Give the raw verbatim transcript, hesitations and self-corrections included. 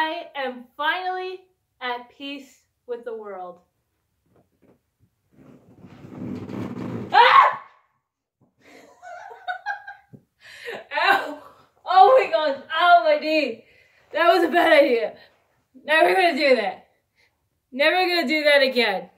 I am finally at peace with the world. Ah! Ow! Oh my gosh! Ow, my knee! That was a bad idea. Never gonna do that. Never gonna do that again.